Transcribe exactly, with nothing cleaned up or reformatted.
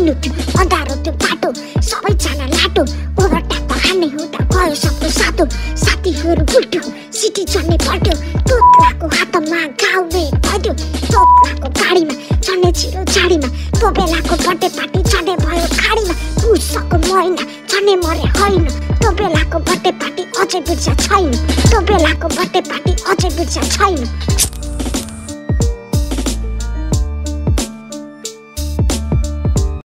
दिनु थियो अँधारो त्यो बाटो सबैजना लाटो ओभरट्याप हान्ने हुँदा गयो सबको सातो साथीहरू उल्ट्यो सिटी चढ्ने पल्ट्यो तोप्लाको हातमा गाउने पढ्यो तोप्लाको गाडीमा चढ्ने छिरो झाडीमा त्यो बेलाको बर्थडे पार्टी चढ्ने भयो खाडीमा पुसको महिना चढ्ने मरे होइन त्यो बेलाको बर्थडे पार्टी अझै बिर्सा छैन त्यो बेलाको बर्थडे पार्टी अझै बिर्सा छैन।